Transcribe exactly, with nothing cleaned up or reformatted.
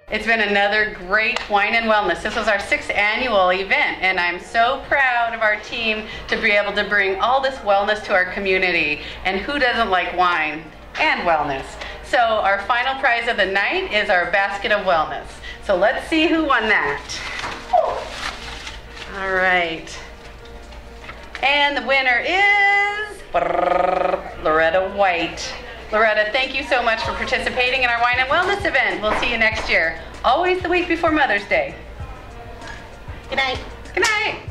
It's been another great Wine and Wellness. This was our sixth annual event, and I'm so proud of our team to be able to bring all this wellness to our community. And who doesn't like wine and wellness? So our final prize of the night is our basket of wellness. So let's see who won that. All right. And the winner is Loretta White. Loretta, thank you so much for participating in our Wine and Wellness event. We'll see you next year. Always the week before Mother's Day. Good night. Good night.